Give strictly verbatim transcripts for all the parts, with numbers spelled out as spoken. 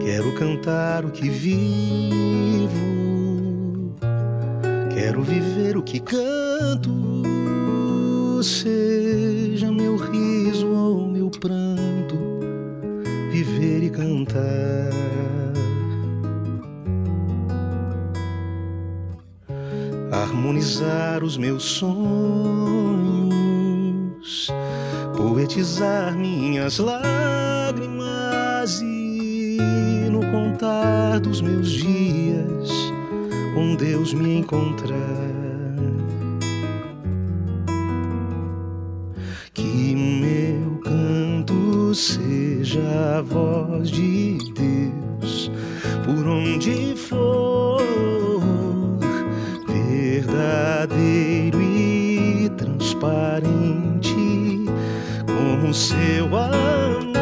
Quero cantar o que vivo, quero viver o que canto, seja meu riso ou meu pranto, viver e cantar. Harmonizar os meus sonhos, poetizar minhas lágrimas e no contar dos meus dias com Deus me encontrar. Que meu canto seja a voz de Deus por onde for, verdadeiro e transparente como seu amor,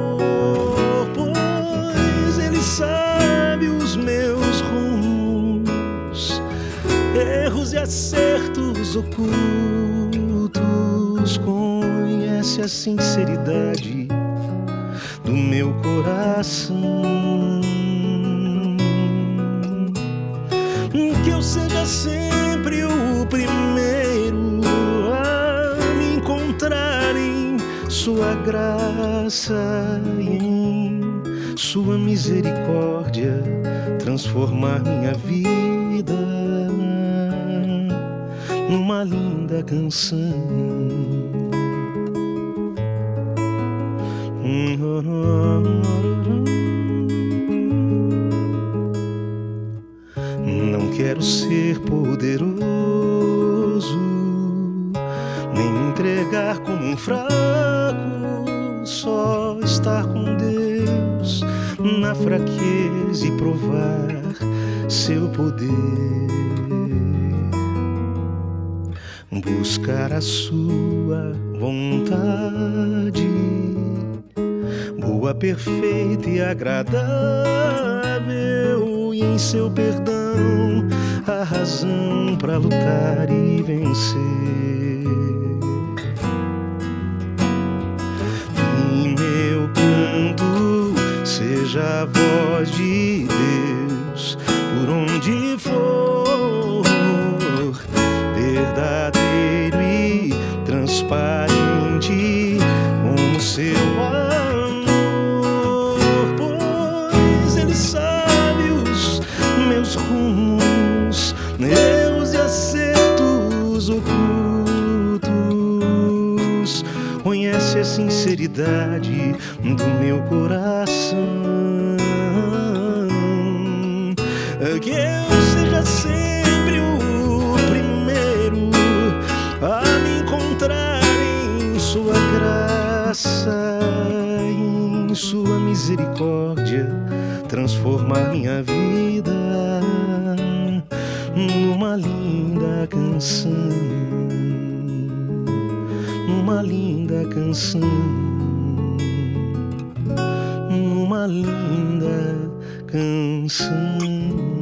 pois Ele sabe os meus rumos, erros e acertos ocultos, conhece a sinceridade do meu coração. Que eu seja sempre o primeiro a me encontrar em sua graça e em sua misericórdia, transformar minha vida numa linda canção. Não quero ser poderoso, nem me entregar como um fraco, só estar com Deus na fraqueza e provar seu poder. Buscar a sua vontade, boa, perfeita e agradável, e em seu perdão a razão para lutar e vencer. E meu canto seja a voz de Deus por onde for, verdadeiro e transparente como seu amor, pois Ele sabe os meus rumos, erros e acertos ocultos, conhece a sinceridade do meu coração. Que eu seja sempre o primeiro a me encontrar em sua graça, em sua misericórdia, transformar minha vida numa linda canção, numa linda canção, numa linda canção.